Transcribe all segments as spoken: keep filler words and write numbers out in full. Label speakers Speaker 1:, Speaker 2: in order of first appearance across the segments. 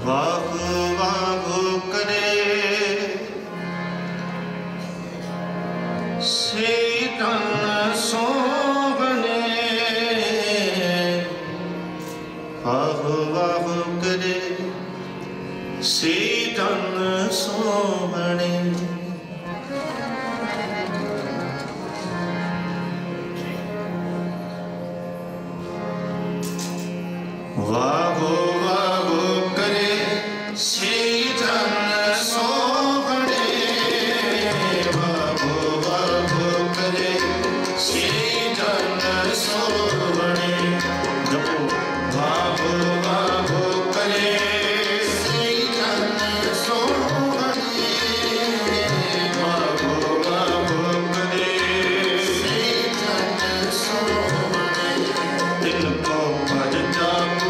Speaker 1: वाह वाह करे से तन सोहने, वाह वाह करे से तन सोहने। वाहो वाहो करे से तन सोहने, वाहो वाहो करे से तन सोहने। जपो वाहो वाहो करे से तन सोहने, वाहो वाहो करे से तन सोहने। तिनको भज जापो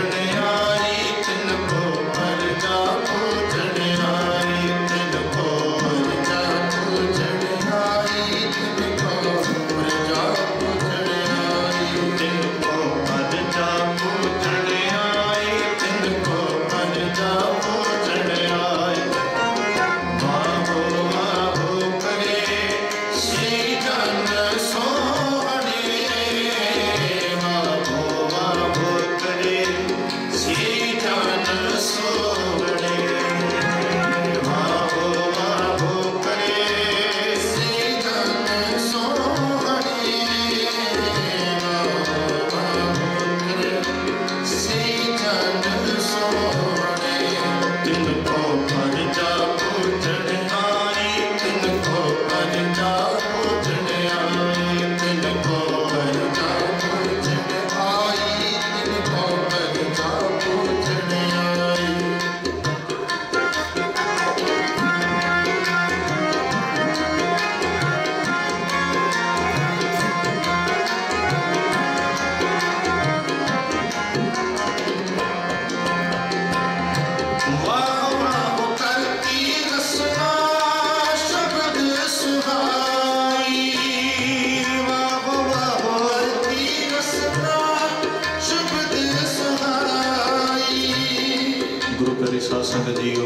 Speaker 1: संगत जीओ।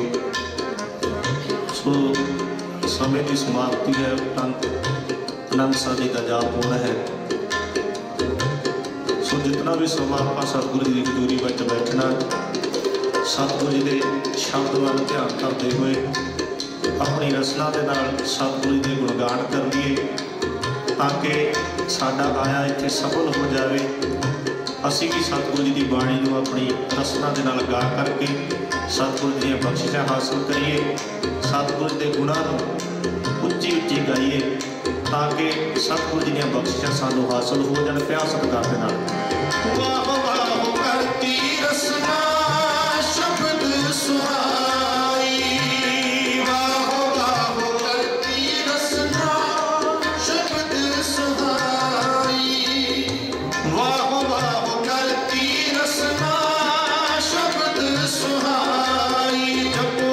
Speaker 1: सो समय की समाप्ति है, आनंद साधी का जाप होना है। सो जितना भी समा आप सतगुरु जी की हजूरी में बैठना, सतगुरु जी के शब्द वाल ध्यान करते हुए अपनी रसना के नाल सतगुरु जी के गुणगान कर लिए, ताकि साडा आया इत्थे सफल हो जाए। असी भी सतगुरु जी की बाणी को अपनी रसना के नाल गा करके सतगुरु जी बख्शिशां हासिल करिए, सतगुरु के गुणां नूं उच्ची उच्ची गाइए, ताकि सतगुरु जी दी बख्शिशां सानूं हासिल हो जाण प्यार सत्कार दे नाल। वाह वाह करती रसना शब्द सुहाई, वाह वाह करती रसना शब्द सुहाई, वाह वाह करती रसना शब्द सुहाई। जपो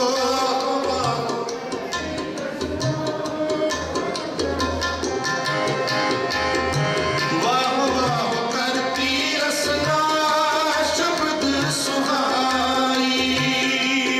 Speaker 1: वाह वाह करती रसना शब्द सुहाई,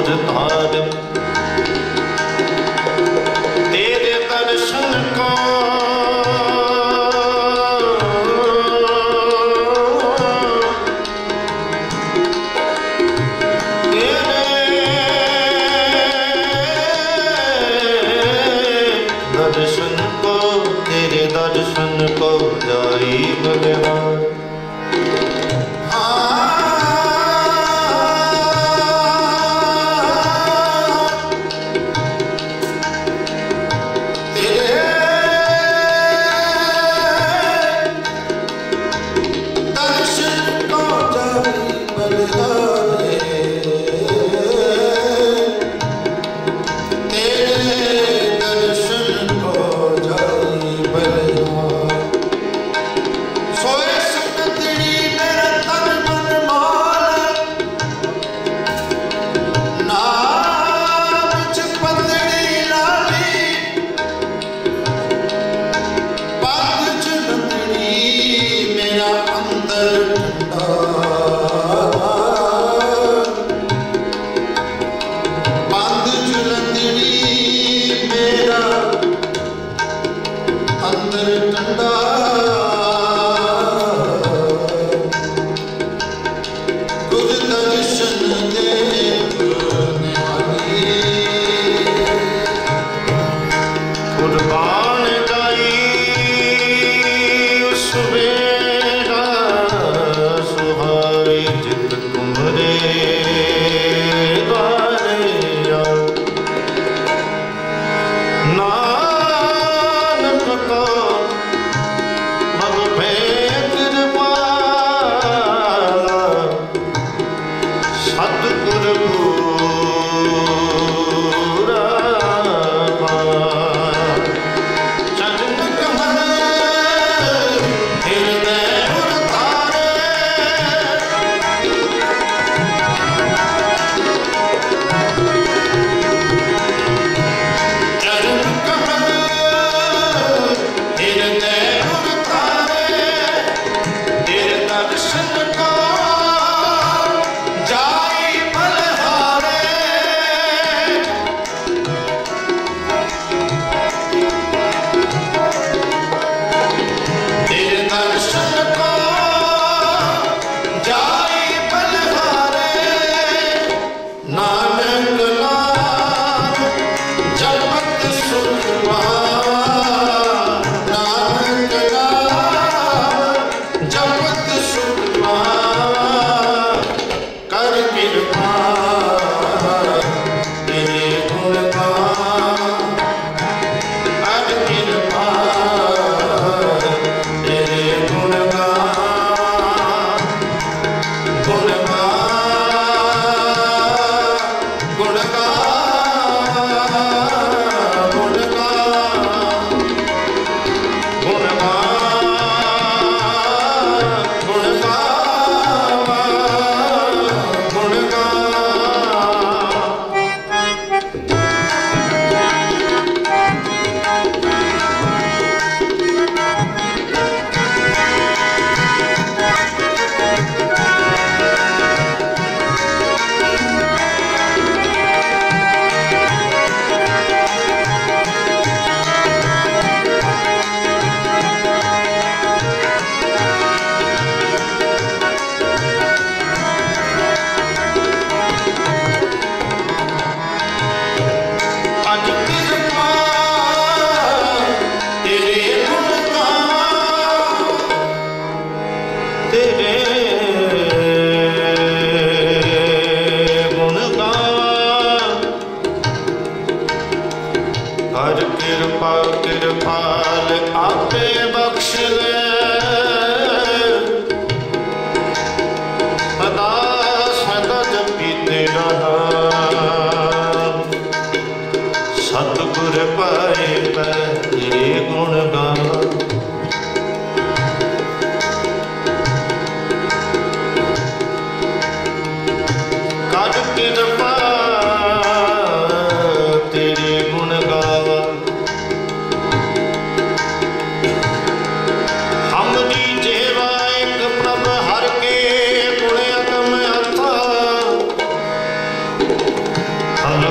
Speaker 1: तुझ तार तेरे दर्शन को दर्शन को तेरे दर्शन को जाई बलिहार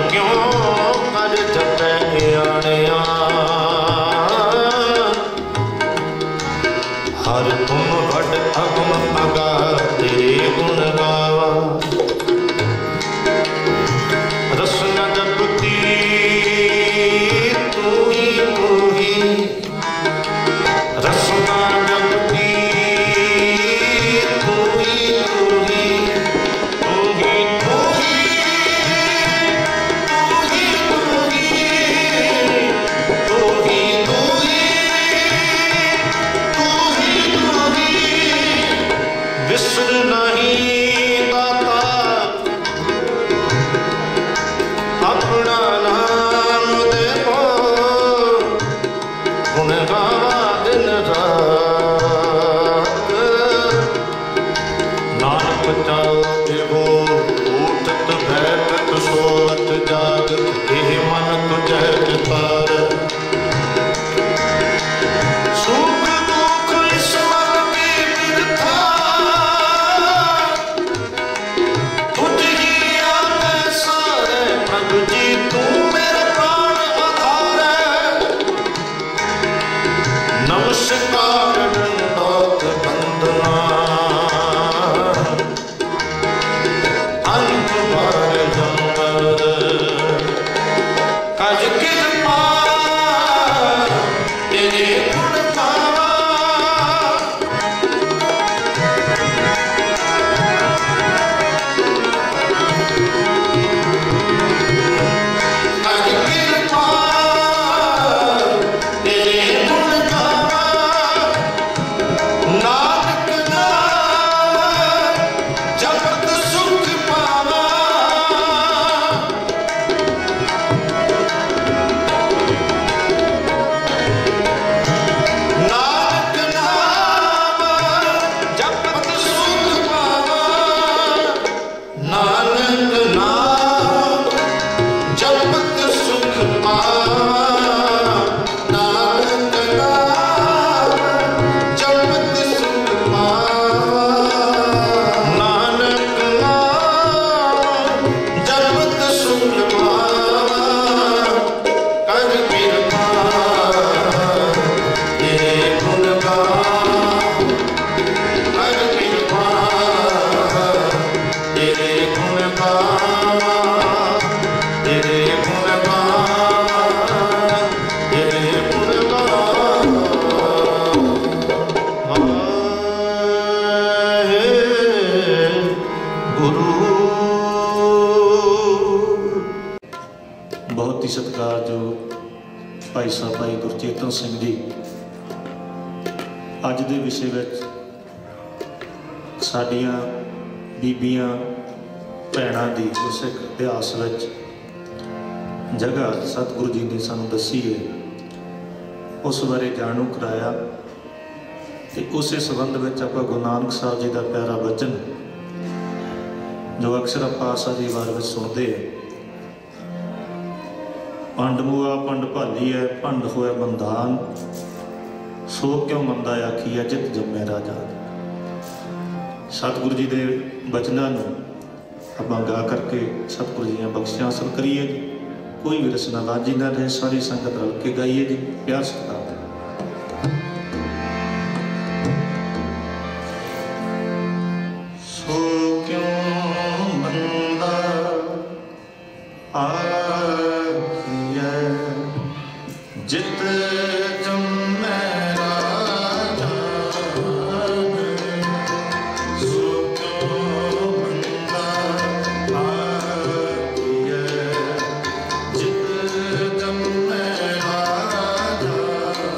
Speaker 1: क्यों कर जपै आणिया हर तुम वड अगम अगा तेरे गुण गावा रसना जपती तू ही तू ही रसना जपती तू ही तू ही तू ही तू ही तू ही तू ही तू ही तू ही तू ही विसर नहीं दाता अपना नाम देखो गुण गावा दिन रात नानक चाओ एवो उठत बैठत सोत जाग एह मन तुझे पितार सुख दुख इस मन की बिरथा तुझ ही आवे सारे प्रभु जी तू मेरा प्राण आधार है नमस्कार दंडोत वंदना अंत बार जंगल कज कृपा तेरे गुण गावा कज कृपा तेरे गुण गावा नानक नाम जपत सुख पावा नानक नाम जपत सुख पावा नानक नाम जपत सुख पावा नानक नाम जपत सुख पावा नानक नाम जपत सुख पावा कर कृपा तेरे गुण गावा कर कृपा तेरे गुण गावा तेरे गुण गावा तेरे गुण गावा वाहे गुरु बहुत ही सत्कारयोग भाई साहब भाई गुरचेतन सिंह जी अज दे विषय विच साडियां बीबियां भैणां दी गुरसिख इतिहास विच जगह सतगुरु जी ने सानू दसी है उस बारे जाणू कराया ते उस संबंध में आपां गुरु नानक साहब जी का प्यारा वचन जो अक्सर आपां आसा दी वार विच सुणदे हैं पंड मुआ पंड भाली है भंड होया बंधान सो क्यों मंदा आखी है जित जम्मे राजा सतगुरु जी के बचनों नूं आपां गा करके सतगुरु जी ने बख्शियां हासिल करिए जी कोई भी रसना बाजी ना रहे सारी संगत रल के गाइए जी प्यार सत्कार सो क्यों मंदा आखिए जित जम्मे राजा सो क्यों मंदा आखिए जित जम्मे राजा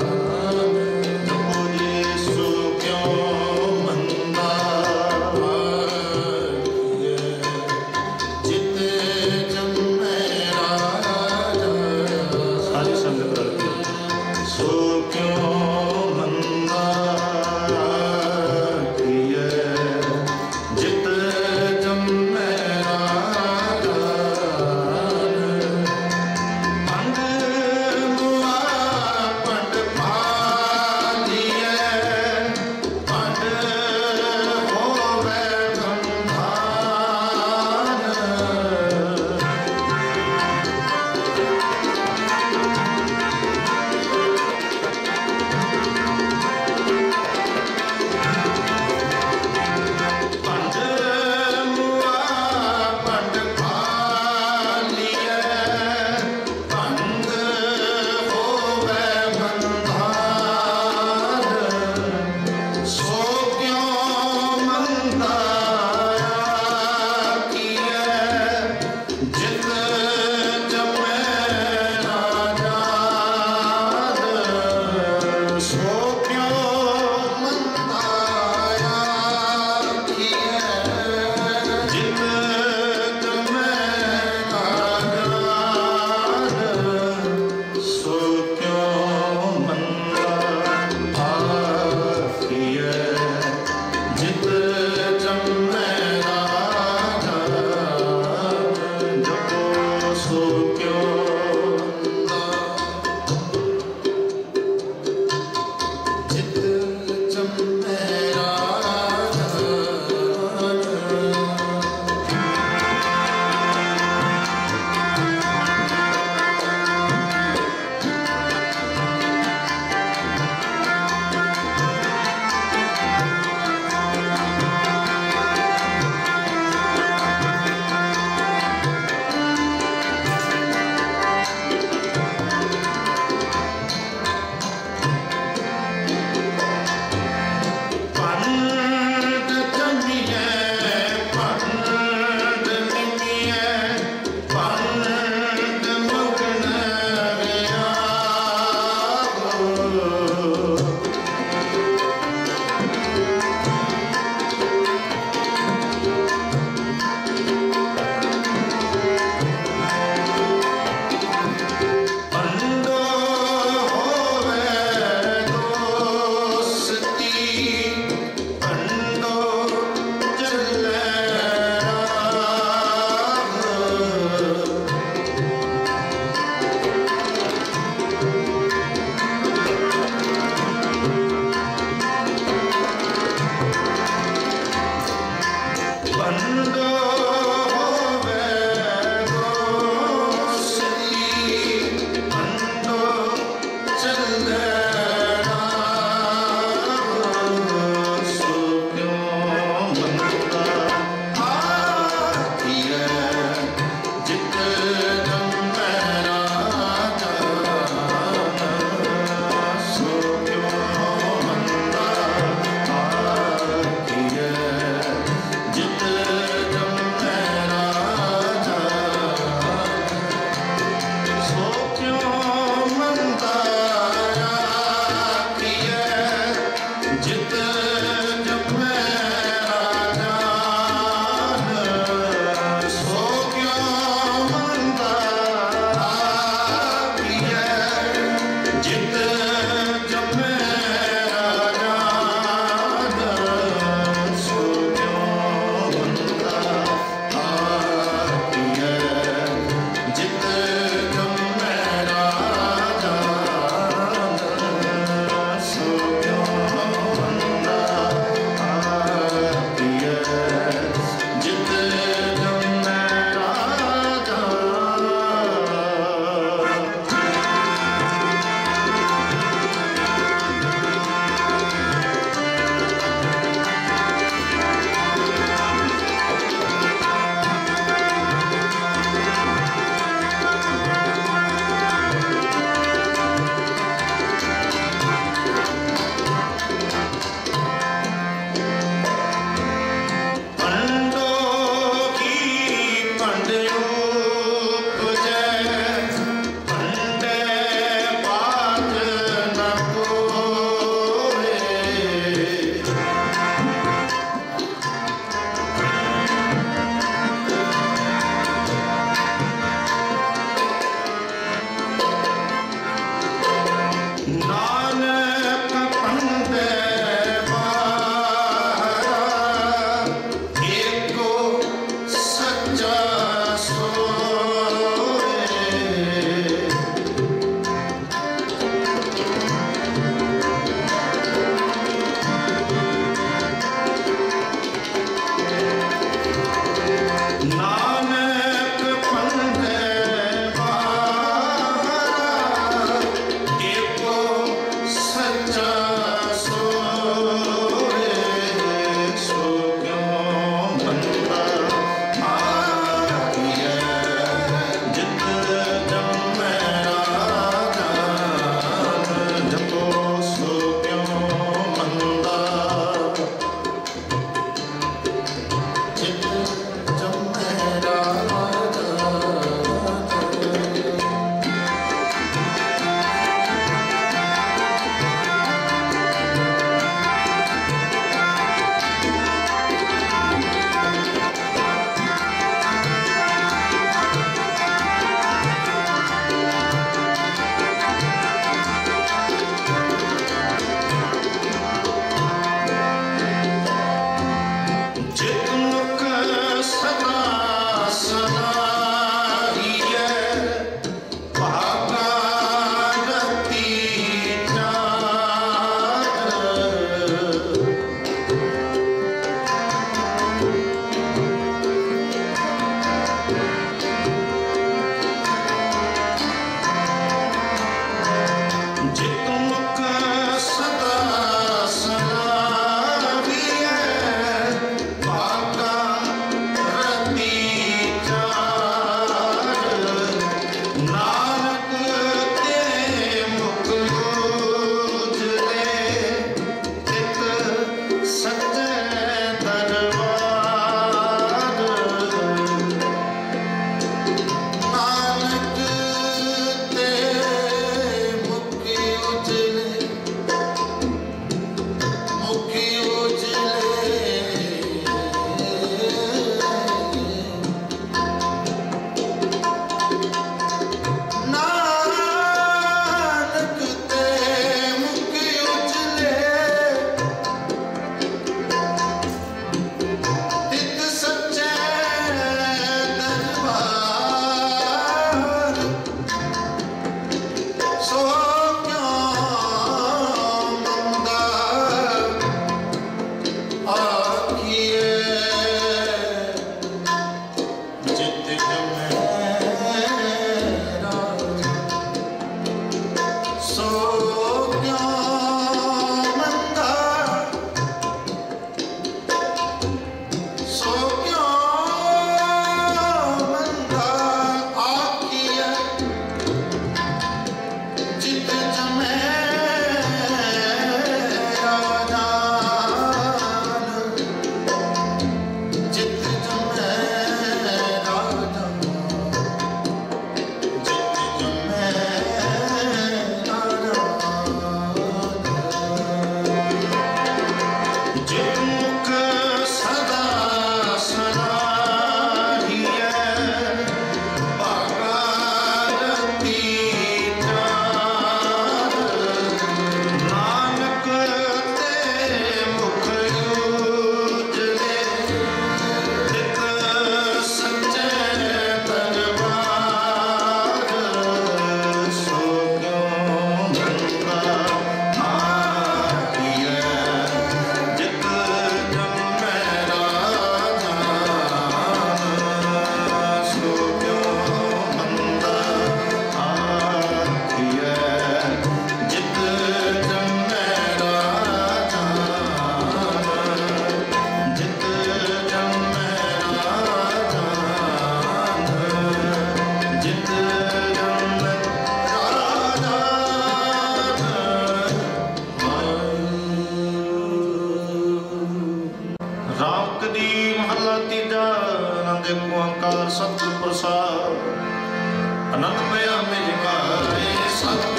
Speaker 1: सतगुर प्रसाद अनंत पया मेरे मारे सत